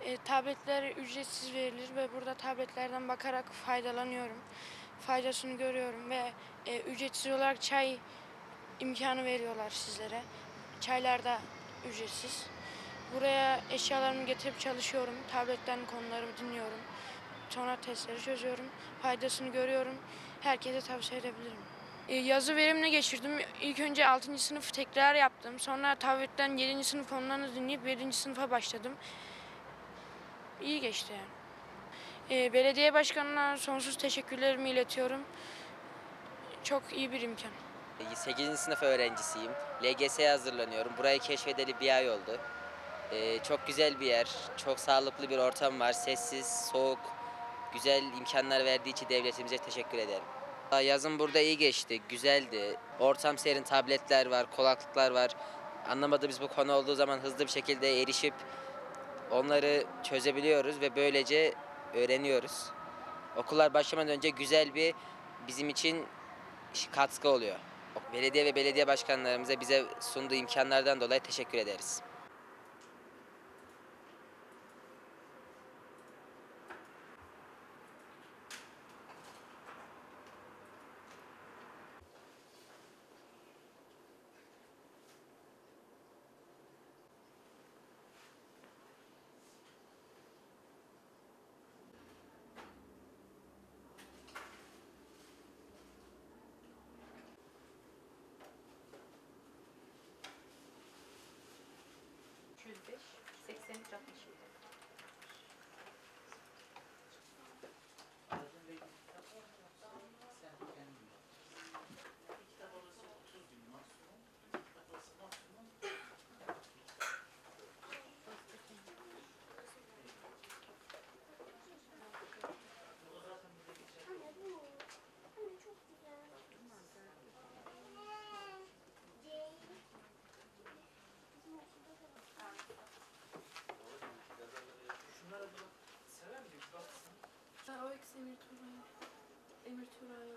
Tabletler ücretsiz verilir ve burada tabletlerden bakarak faydalanıyorum. Faydasını görüyorum ve ücretsiz olarak çay imkanı veriyorlar sizlere. Çaylar da ücretsiz. Buraya eşyalarımı getirip çalışıyorum. Tabletten konularımı dinliyorum. Sonra testleri çözüyorum. Faydasını görüyorum. Herkese tavsiye edebilirim. Yazı verimle geçirdim. İlk önce 6. sınıf tekrar yaptım. Sonra tabletten 7. sınıf konularını dinleyip 7. sınıfa başladım. İyi geçti yani. Belediye başkanına sonsuz teşekkürlerimi iletiyorum. Çok iyi bir imkan. 8. sınıf öğrencisiyim. LGS'ye hazırlanıyorum. Burayı keşfedeli bir ay oldu. Çok güzel bir yer. Çok sağlıklı bir ortam var. Sessiz, soğuk, güzel imkanlar verdiği için devletimize teşekkür ederim. Yazın burada iyi geçti. Güzeldi. Ortam serin, tabletler var, kulaklıklar var. Anlamadığımız bu konu olduğu zaman hızlı bir şekilde erişip onları çözebiliyoruz ve böylece öğreniyoruz. Okullar başlamadan önce güzel bir bizim için katkı oluyor. Belediye ve belediye başkanlarımıza bize sunduğu imkanlardan dolayı teşekkür ederiz. O eksi Emir Tuğra'ya